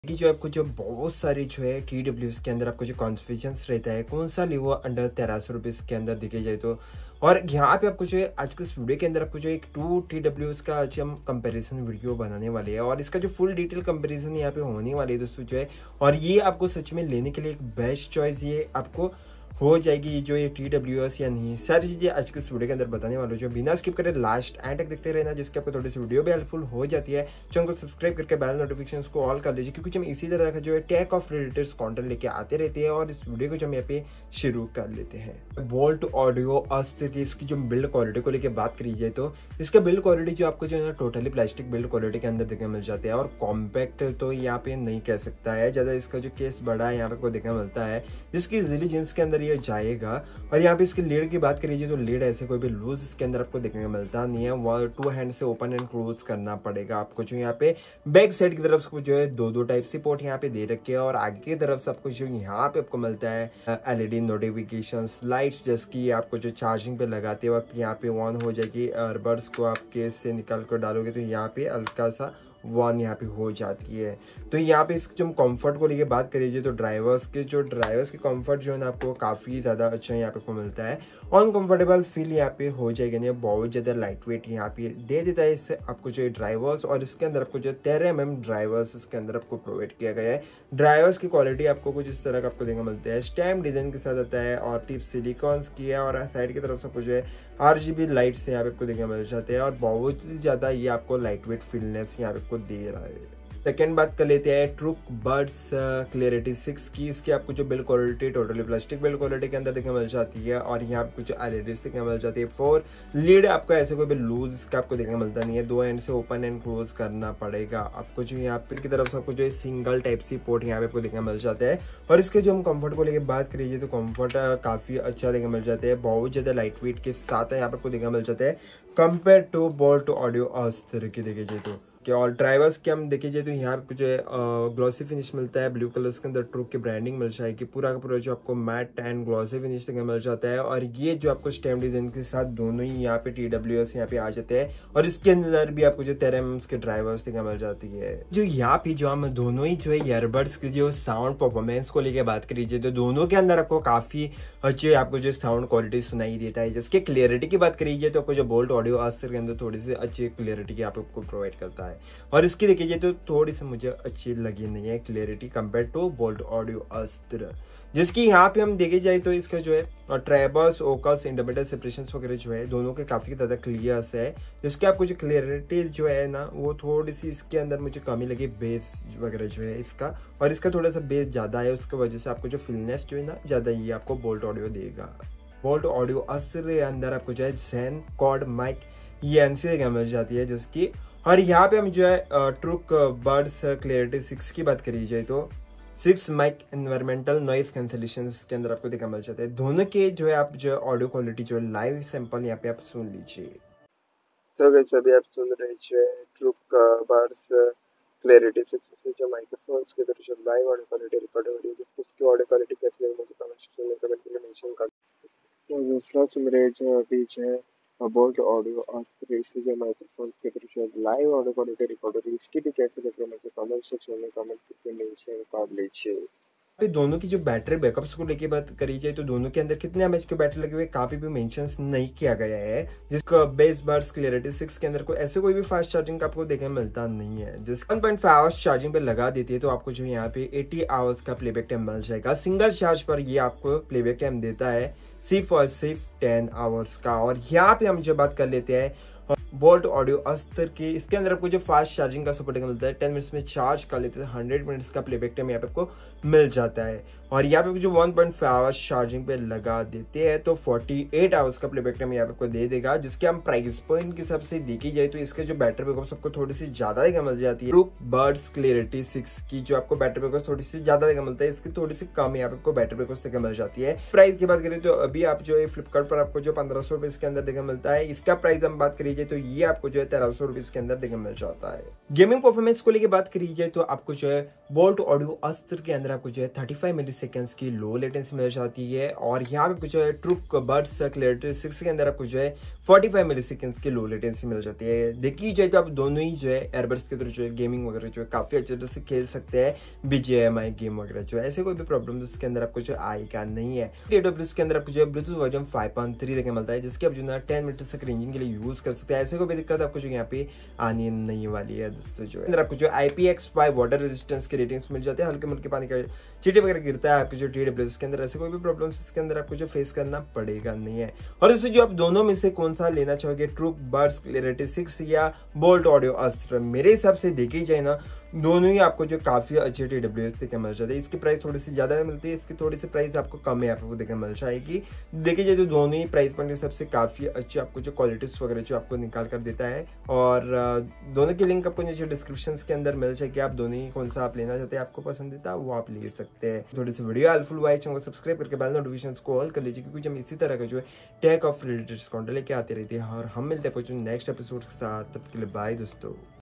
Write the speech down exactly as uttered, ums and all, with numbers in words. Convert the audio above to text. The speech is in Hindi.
कि जो आपको जो बहुत सारी जो है टी डब्ल्यूज के अंदर आपको जो कॉन्फ़िगरेशंस रहता है कौन सा लीवो अंडर तेरह सौ रुपीज़ के अंदर दिखे जाए तो। और यहाँ पे आपको जो है आज के इस वीडियो के अंदर आपको जो एक टू टी डब्ल्यूज का आज हम कंपैरिजन वीडियो बनाने वाले हैं और इसका जो फुल डिटेल कंपैरिजन यहाँ पे होने वाली है दोस्तों जो है। और ये आपको सच में लेने के लिए एक बेस्ट चॉइस ये आपको हो जाएगी जो ये टी डब्ल्यू एस या नहीं, सारी चीज़ें आज के इस वीडियो के अंदर बताने वालों जो बिना स्किप करे लास्ट एंड तक देखते रहना, जिसके आपको थोड़ी सी वीडियो भी हेल्पफुल हो जाती है। चैनल को सब्सक्राइब करके बेल नोटिफिकेशंस को ऑल कर लीजिए क्योंकि हम इसी तरह का जो है टेक ऑफ रिलेटेड कंटेंट लेके आते रहते हैं। और इस वीडियो को जो हम यहाँ पे शुरू कर लेते हैं। बोल्ट ऑडियो अस्थित इसकी जो बिल्ड क्वालिटी को लेकर बात करी जाए तो इसका बिल्ड क्वालिटी जो आपको जो है ना टोटली प्लास्टिक बिल्ड क्वालिटी के अंदर देखने मिल जाती है। और कॉम्पैक्ट तो यहाँ पे नहीं कह सकता है ज़्यादा, इसका जो केस बड़ा है यहाँ पे को देखने मिलता है जिसकी इजीली जींस के अंदर ये जाएगा। और यहाँ पे इसकी लीड की बात करिए तो लीड ऐसे कोई भी लूज इसके अंदर आपको देखने को मिलता नहीं है, वो टू हैंड से ओपन एंड क्लोज करना पड़ेगा आपको। जो यहाँ पे बैक साइड की तरफ जो है दो दो टाइप से पोर्ट यहाँ पे दे रखे हैं और आगे की तरफ से आपको जो यहाँ पे आपको मिलता है एलईडी नोटिफिकेशंस लाइट्स, जिसकी आपको जो चार्जिंग पे लगाते वक्त यहाँ पे ऑन हो जाएगी। ईयरबड्स को आप केस से निकाल कर डालोगे तो यहाँ पे हल्का सा वन यहाँ पे हो जाती है। तो यहाँ पे इसके जो हम कंफर्ट को लेके बात करिए तो ड्राइवर्स के जो ड्राइवर्स के कंफर्ट जो है ना आपको काफ़ी ज़्यादा अच्छा यहाँ पे को मिलता है। अनकंफर्टेबल फील यहाँ पे हो जाएगा नहीं, बहुत ज़्यादा लाइट वेट यहाँ पे दे देता है इससे आपको जो ड्राइवर्स। और इसके अंदर आपको जो तेरह एम एम ड्राइवर्स इसके अंदर आपको प्रोवाइड किया गया है। ड्राइवर्स की क्वालिटी आपको कुछ इस तरह का आपको देखने मिलता है, स्टैम्प डिजाइन के साथ आता है और टिप सिलिकॉन्स की है। और साइड की तरफ से आपको जो है आर जी बी लाइट्स यहाँ पे आपको देखने मिल जाते हैं और बहुत ही ज़्यादा ये आपको लाइट वेट फीलनेस यहाँ पे आपको दे रहा है। सेकेंड बात कर लेते हैं ट्रूक बड्स क्लियरिटी सिक्स की। इसकी आपको जो build quality totally plastic build quality के अंदर देखने मिल जाती है और यहाँ पे कुछ एलईडीज देखने मिल जाती है। फोर लीड आपको ऐसे कोई भी लूज इसका आपको देखने मिलता नहीं है, दो एंड से ओपन एंड क्लोज करना पड़ेगा आपको। जो यहाँ पे की तरफ से आपको जो सिंगल टाइप सी पोर्ट यहाँ पे आपको देखने मिल जाता है। और इसके जो हम कंफर्ट को लेकर बात करिए तो कंफर्ट काफी अच्छा देखने मिल जाता है, बहुत ज्यादा लाइट वेट के साथ यहाँ पे आपको देखने मिल जाता है कंपेयर टू बोल्ट ऑडियो इस तरह की देखे जाए तो। कि और ड्राइवर्स के हम देखे जाए तो यहाँ पे जो है ग्लॉसी फिनिश मिलता है, ब्लू कलर्स के अंदर ट्रूक की ब्रांडिंग मिल जाएगी, पूरा का पूरा जो आपको मैट एंड ग्लॉसी फिनिश तक मिल जाता है। और ये जो आपको स्टैम्प डिजाइन के साथ दोनों ही यहाँ पे टी डब्ल्यू एस यहाँ पे आ जाते हैं। और इसके अंदर भी आपको जो तेरह एम के ड्राइवर्स तक मिल जाती है। जो यहाँ पे जो हम दोनों ही जो है ईयरबड्स की जो साउंड परफॉर्मेंस को लेकर बात करीजिए तो दोनों के अंदर आपको काफी अच्छे आपको जो साउंड क्वालिटी सुनाई देता है। जिसके क्लियरिटी की बात करीजिए तो आपको जो बोल्ट ऑडियो अस्तर के अंदर थोड़ी सी अच्छी क्लियरिटी आपको प्रोवाइड करता है। और इसकी देखिए तो थोड़ी सी मुझे अच्छी लगी नहीं है clarity compare to Boult Audio Astra. जिसकी यहाँ पे हम देखे जाए तो इसका जो है ट्रेबल्स ओकल्स इंटरमीडिएट सेपरेशंस वगैरह जो है दोनों के काफ़ी ज़्यादा क्लियर है। जिसके आपको जो क्लियरिटी जो है ना वो थोड़ी सी इसके अंदर मुझे कमी लगी, बेस वगैरह जो है इसका। और इसका थोड़ा सा बेस ज़्यादा है, उसकी वजह से आपको जो फीलनेस जो है ना ज़्यादा ये आपको बोल्ट ऑडियो देगा। बोल्ट ऑडियो अस्त्र के अंदर आपको जो है जेन कॉर्ड माइक ये एनसी मिल जाती है जिसकी। और यहाँ पे हम जो है ट्रूक बड्स क्लियरिटी सिक्स की बात करी जाए तो six mic environmental noise cancellation के अंदर आपको देखा मिल जाता है। दोनों के जो है आप जो ऑडियो क्वालिटी जो है लाइव सैंपल यहाँ पे आप सुन लीजिए। तो गाइस अभी आप सुन रहे हैं ट्रूक बड्स क्लियरिटी सिक्स से जो माइक्रोफोन्स की तरह जो लाइव ऑडियो क्वालिटी रिकॉर्ड हो रही है, जिसकी ऑडियो क्वालिटी कैसी है मुझे कमेंट सेक्शन में कमेंट में मेंशन कर दीजिए। तो दूसरा सुन रहे हैं अभी जो है बोल्ट ऑडियो अस्त्र इसकी जो माइक्रोफोन के थ्रू जो लाइव ऑडियो क्वालिटी रिकॉर्ड हो रही है, इसकी भी कैसे लग रही है मुझे कमेंट सेक्शन में कमेंट करके मेंशन कर लीजिए। दोनों की जो बैटरी बैकअप्स को लेके बात करी जाए तो दोनों के अंदर कितने एमएच की बैटरी लगी हुई है काफी भी मेंशंस नहीं किया गया है। जिसका बेस बड्स क्लियरिटी सिक्स के अंदर को ऐसे कोई भी फास्ट चार्जिंग का आपको देखने मिलता नहीं है। जिस one point five hours charging पे लगा देती है तो आपको जो यहाँ पे अस्सी आवर्स का प्लेबैक टाइम मिल जाएगा। सिंगल चार्ज पर ये आपको प्लेबैक टाइम देता है सिर्फ और सिर्फ टेन आवर्स का। और यहाँ पे हम जो बात कर लेते हैं बोल्ट ऑडियो अस्त्र की, इसके अंदर आपको जो फास्ट चार्जिंग का सपोर्ट मिलता है, टेन मिनट्स में चार्ज कर लेते हैं, हंड्रेड मिनट्स का प्लेबैक टाइम यहाँ पे आपको मिल जाता है। और यहाँ पे जो one point five hours charging पे लगा देते हैं तो अड़तालीस आवर्स का प्लेबैक टाइम यहाँ पे आपको दे देगा। जिसके हम प्राइस पॉइंट के हिसाब से देखी जाए तो इसके जो बैटरी बैकअप सबको थोड़ी सी ज्यादा देखा मिल जाती है। ट्रूक बड्स क्लियरिटी सिक्स की जो आपको बैटरी बैकअप थोड़ी सी ज्यादा देखा मिलता है, इसकी थोड़ी सी कम यहाँ पे आपको बैटरी बैकअप देखा मिल जाती है। प्राइस की बात करें तो अभी आप जो है फ्लिपकार्ट पर आपको जो पंद्रह सौ रुपए इसके अंदर देखा मिलता है, इसका प्राइस हम बात करिए तो ये आपको जो है तेरह सौ रुपीज के अंदर देखने मिल जाता है। गेमिंग परफॉर्मेंस को लेकर बात करी जाए तो आपको जो है बोल्ट ऑडियो अस्त्र के अंदर आपको जो है पैंतीस मिली सेकेंड्स की लो लेटेंसी मिल जाती है, और यहाँ पे जो है ट्रूक बड्स क्लैरिटी सिक्स के अंदर आपको जो है पैंतालीस मिली सेकेंड्स की लो लेटेंसी मिल जाती है। देखिए जाए तो आप दोनों ही जो है एयरबड्स के थ्रू जो है गेमिंग वगैरह जो है काफी अच्छे तरह से खेल सकते हैं। बीजीएमआई गेम वगैरह जो है ऐसे कोई भी प्रॉब्लम इसके अंदर आपको जो आएगा नहीं है। टीडब्ल्यूएस के अंदर आपको जो है Bluetooth version five point three देखने मिलता है, जिसके आप जो है टेन मिनट तक रेंजिंग के लिए यूज कर सकते हैं। ऐसे कोई भी दिक्कत आपको जो यहाँ पे आनी नहीं वाली है दोस्तों। जो है आपको जो I P X five water resistance के रेटिंग्स मिल जाते हैं, हल्के मुल्के पानी का चीटे वगैरह गिरता है आपके जो टीडब्ल्यूएस के अंदर, ऐसे कोई भी प्रॉब्लम्स इसके अंदर आपको जो फेस करना पड़ेगा नहीं है। और इससे जो आप दोनों में से कौन सा लेना चाहोगे, ट्रूक बड्स क्लैरिटी सिक्स या बोल्ट ऑडियो अस्त्र, मेरे हिसाब से देखी जाए ना दोनों ही आपको जो काफी अच्छे टीडब्ल्यूएस देखने मिल जाते हैं। इसकी प्राइस थोड़ी सी ज्यादा मिलती है, इसकी थोड़ी सी प्राइस आपको कम है आपको देखने मिल जाएगी। देखिए जाए तो दोनों ही प्राइस पॉइंट के हिसाब से काफी अच्छी आपको जो क्वालिटीज वगैरह जो आपको निकाल कर देता है, और दोनों की लिंक आपको नीचे डिस्क्रिप्शन के अंदर मिल जाएगी। आप दोनों ही कौन सा आप लेना चाहते हैं, आपको पसंद आता है वो आप ले सकते हैं। थोड़ी सी वीडियो हेल्पफुल हुआ है, चैनल को सब्सक्राइब करके बेल नोटिफिकेशंस को ऑल कर लीजिए, क्योंकि हम इसी तरह का जो है टेक ऑफ रिलेटेड कंटेंट लेके आते रहते हैं। और हम मिलते हैं कुछ नेक्स्ट एपिसोड के साथ, तब के लिए बाय दोस्तों।